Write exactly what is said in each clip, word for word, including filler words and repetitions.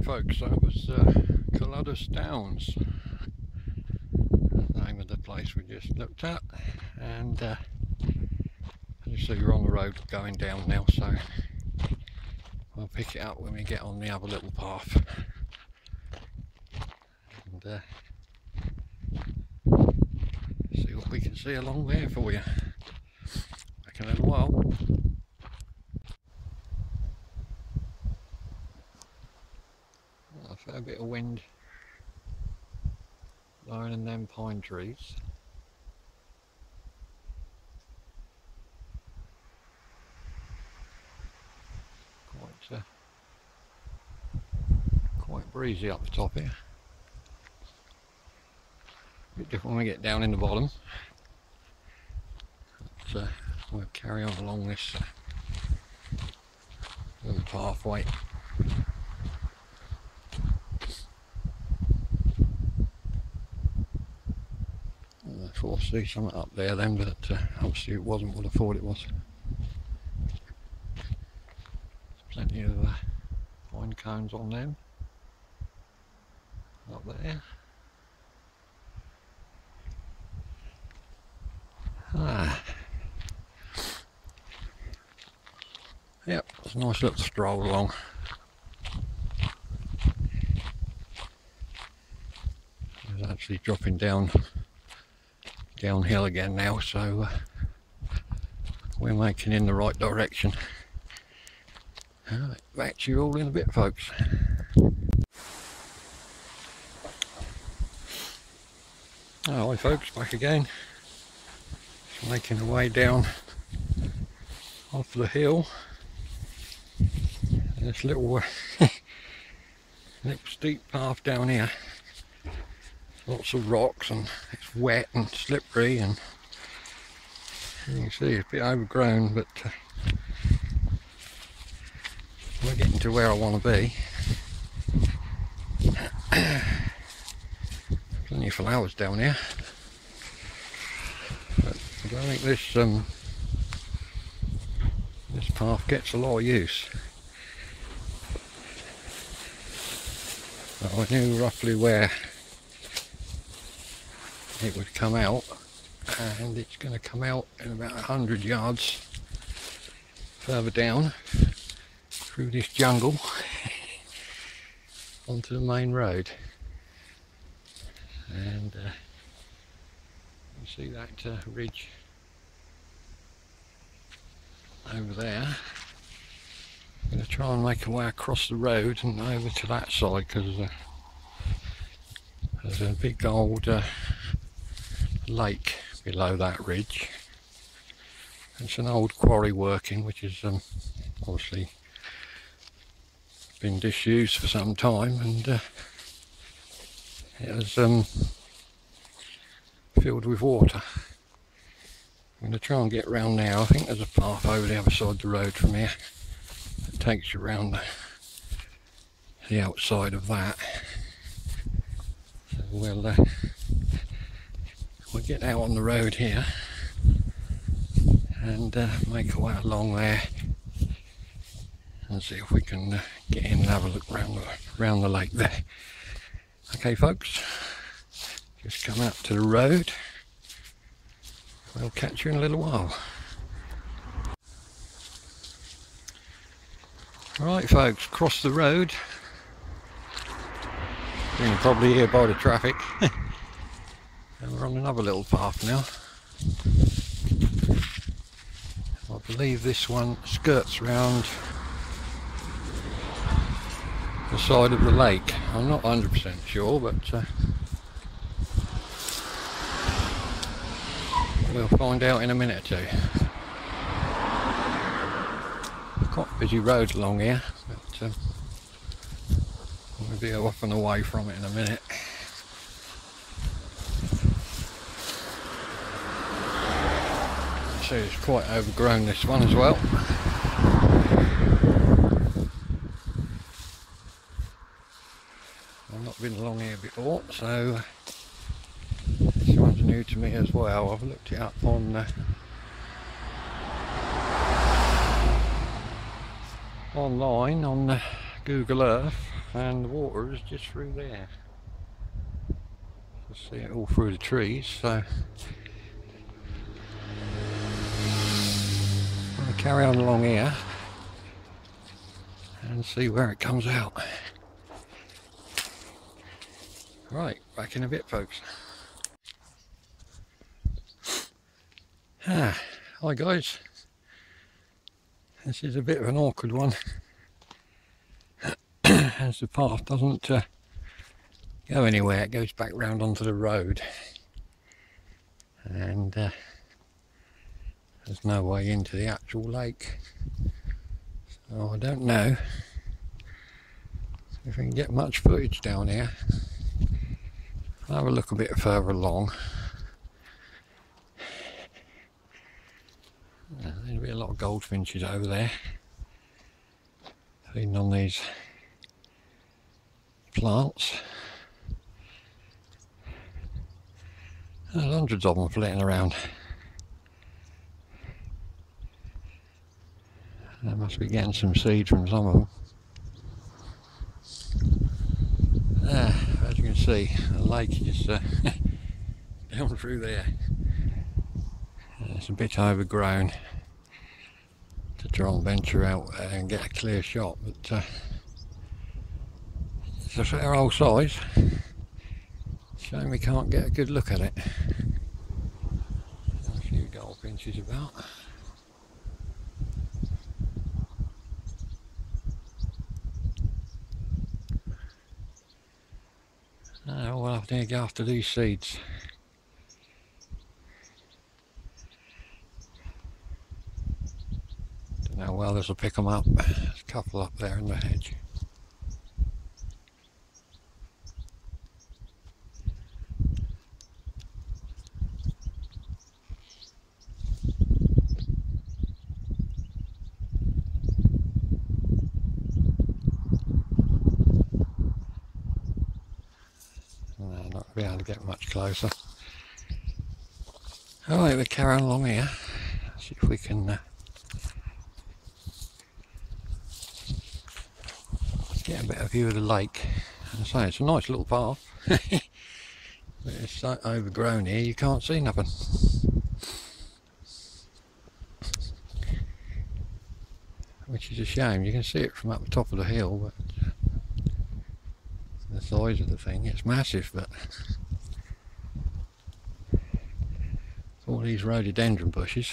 folks, that was uh, Cullodes Downs, the name of the place we just looked at, and uh, as you see we're on the road going down now, so we'll pick it up when we get on the other little path. And uh, see what we can see along there for you. Back in a little while. A fair bit of wind blowing in them pine trees. Quite, uh, quite breezy up the top here. A bit different when we get down in the bottom. But, uh, we'll carry on along this uh, little pathway. I thought I see something up there then, but uh, obviously it wasn't what I thought it was. There's plenty of uh, pine cones on them up there. Ah. Yep, it's a nice little stroll along. It's actually dropping down downhill again now, so uh, we're making in the right direction. Alright, back to you all in a bit, folks. Hi folks, back again. Just making our way down off the hill. This little uh, little steep path down here. Lots of rocks and it's wet and slippery, and you can see it's a bit overgrown, but uh, we're getting to where I want to be. Plenty of flowers down here, but I don't think this um, this path gets a lot of use. So I knew roughly where it would come out, and it's going to come out in about a hundred yards further down through this jungle onto the main road. And uh, you see that uh, ridge over there. I'm going to try and make a way across the road and over to that side, because uh, there's a big old uh, lake below that ridge. It's an old quarry working, which has um, obviously been disused for some time, and uh, it was um, filled with water. I'm going to try and get round now. I think there's a path over the other side of the road from here that takes you around the, the outside of that. So we'll uh, we'll get out on the road here and uh, make our way along there and see if we can uh, get in and have a look round the, round the lake there. Okay folks, just come out to the road. We'll catch you in a little while. Right folks, cross the road. You can probably hear by the traffic. And we're on another little path now. I believe this one skirts round the side of the lake. I'm not one hundred percent sure, but uh, we'll find out in a minute or two. Quite a busy road along here, but um, we'll be off and away from it in a minute. So it's quite overgrown, this one as well. I've not been along here before, so this one's new to me as well. I've looked it up on uh, online on uh, Google Earth, and the water is just through there. You see it all through the trees, so I'm going to carry on along here and see where it comes out. Right, back in a bit, folks. Ah, hi guys. This is a bit of an awkward one as the path doesn't uh, go anywhere. It goes back round onto the road and uh, there's no way into the actual lake. So I don't know if we can get much footage down here. I'll have a look a bit further along. Uh, there'll be a lot of goldfinches over there feeding on these plants. There's hundreds of them flitting around. They must be getting some seed from some of them. There, as you can see, the lake is uh, down through there. It's a bit overgrown to try and venture out and get a clear shot, but uh, it's a fair old size. Shame we can't get a good look at it. A few goldfinches about. Oh, we'll have to go after these seeds. Don't know how well this will pick them up. There's a couple up there in the hedge. Be able to get much closer. Alright, we're carrying along here. See if we can uh, get a better view of the lake. As I say, it's a nice little path, but it's so overgrown here you can't see nothing. Which is a shame. You can see it from up the top of the hill, but the size of the thing, it's massive, but all these rhododendron bushes.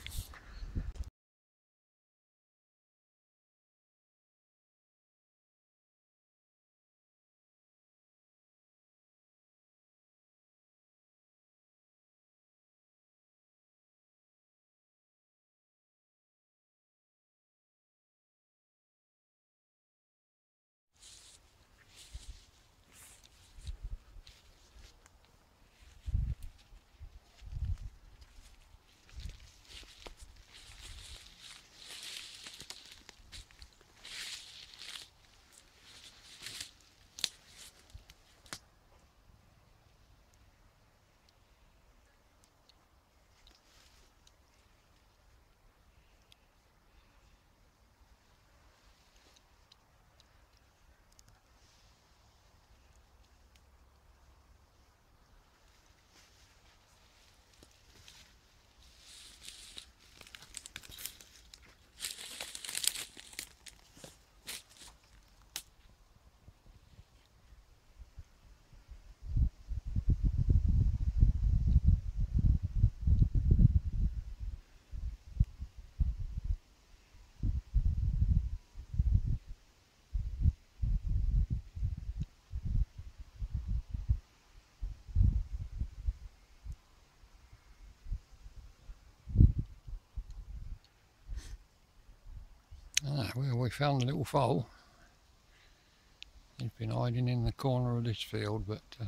Ah, well, we found a little foal. He's been hiding in the corner of this field, but uh,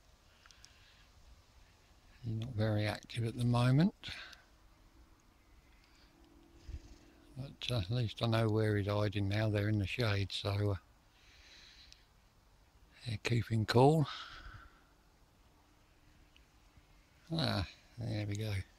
he's not very active at the moment. But uh, at least I know where he's hiding now. They're in the shade, so uh, they're keeping cool. Ah, there we go.